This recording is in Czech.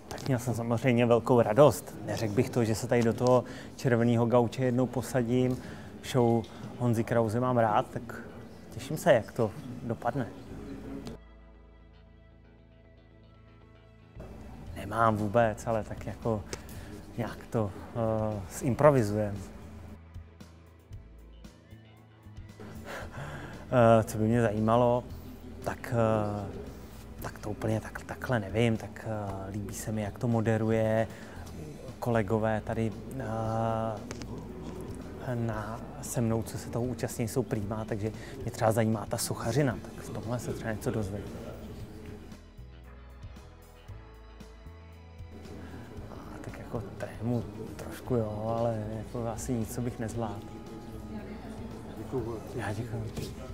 Tak měl jsem samozřejmě velkou radost. Neřekl bych to, že se tady do toho červeného gauče jednou posadím. Show Honzy Krause mám rád, tak těším se, jak to dopadne. Nemám vůbec, ale tak jako nějak to zimprovizujeme. Co by mě zajímalo, tak to úplně takhle nevím, tak líbí se mi, jak to moderuje. Kolegové tady se mnou, co se toho účastní, jsou prýmá, takže mě třeba zajímá ta sochařina, tak v tomhle se třeba něco dozvím. Tak jako trému trošku jo, ale jako asi nic, co bych nezvládl. Děkuju. Já děkuju.